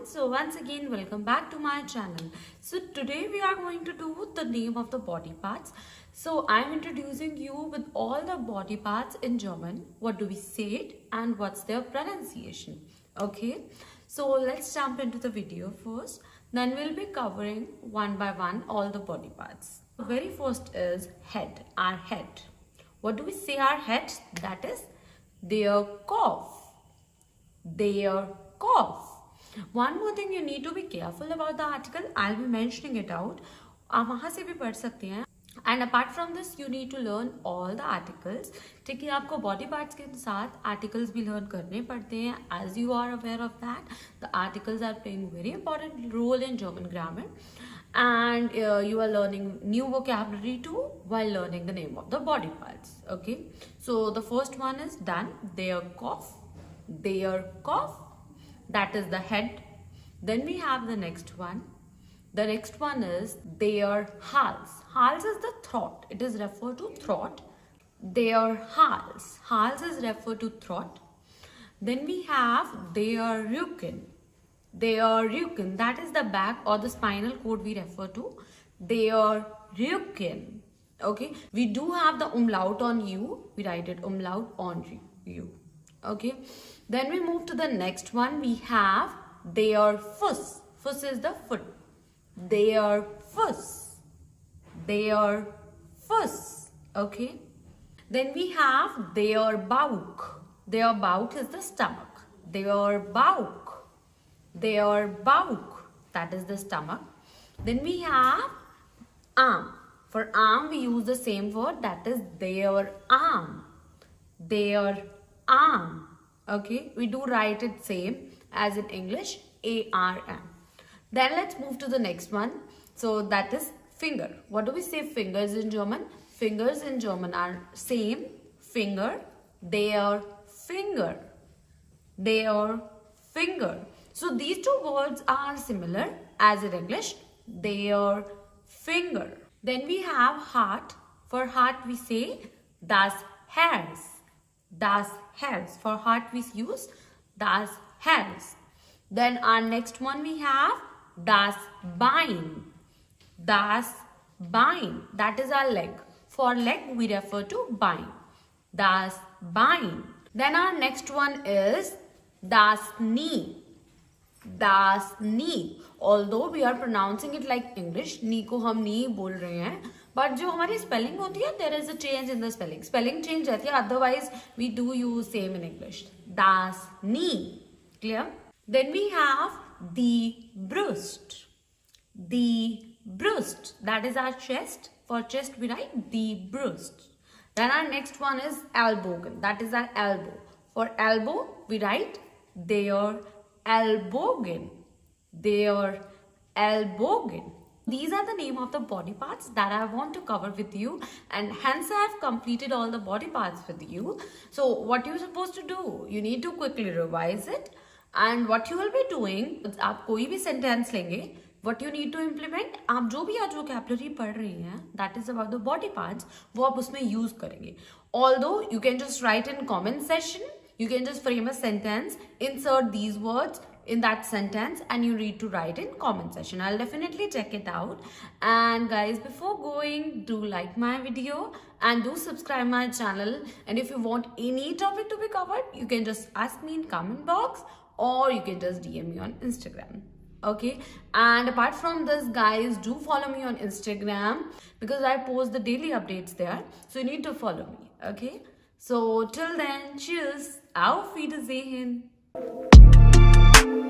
So once again, welcome back to my channel. So today we are going to do the name of the body parts. So I'm introducing you with all the body parts in German. What do we say it and what's their pronunciation? Okay, so let's jump into the video first. Then we'll be covering one by one all the body parts. The very first is head, our head. What do we say our head? That is their cough. Their cough. One more thing, you need to be careful about the article. I'll be mentioning it out. आप वहाँ से भी पढ़ सकते हैं. And apart from this, you need to learn all the articles. ठीक है, आपको body parts के साथ articles भी learn करने पड़ते हैं. As you are aware of that, the articles are playing very important role in German grammar. And you are learning new vocabulary too while learning the name of the body parts. Okay, so the first one is done. Their cough. Their cough. That is the head. Then we have the next one. The next one is their Hals. Hals is the throat. It is referred to throat. Their Hals. Hals is referred to throat. Then we have their Rücken. Their Rücken. That is the back or the spinal cord we refer to. Their Rücken. Okay. We do have the umlaut on U. We write it umlaut on U. Okay. Then we move to the next one. We have their Fuss. Fuss is the foot. Their Fuss. Their Fuss. Okay. Then we have their Bauch. Their Bauch is the stomach. Their Bauch. Their Bauch. That is the stomach. Then we have arm. For arm we use the same word, that is their arm. Their arm. Okay, we do write it same as in English, A-R-M. Then let's move to the next one. So that is finger. What do we say fingers in German? Fingers in German are same, finger, their finger, their finger. So these two words are similar as in English, their finger. Then we have heart. For heart we say das Herz. Das Herz. For heart we use das Herz. Then our next one we have das Bein. Das Bein. That is our leg. For leg we refer to Bein. Das Bein. Then our next one is das Knie. Das Knee. Although we are pronouncing it like English, knee को हम knee बोल रहे हैं, but जो हमारी spelling होती है, there is a change in the spelling. Spelling change रहती है, otherwise we do use same in English. Das Knee. Clear? Then we have the Brust. The Brust. That is our chest. For chest we write the Brust. Then our next one is Ellbogen. That is our elbow. For elbow we write their Ellbogen. Their Ellbogen. These are the name of the body parts that I want to cover with you, and hence I have completed all the body parts with you. So what you're supposed to do, you need to quickly revise it, and what you will be doing, आप कोई भी sentence लेंगे, what you need to implement, आप जो भी आज vocabulary पढ़ रही हैं, that is about the body parts, वो आप उसमें use करेंगे. Although you can just write in comment section, you can just frame a sentence, insert these words in that sentence, and you need to write in comment section. I'll definitely check it out. And guys, before going, do like my video and do subscribe my channel. And if you want any topic to be covered, you can just ask me in comment box, or you can just DM me on Instagram. Okay, and apart from this, guys, do follow me on Instagram because I post the daily updates there, so you need to follow me. Okay, so till then, cheers, auf Wiedersehen.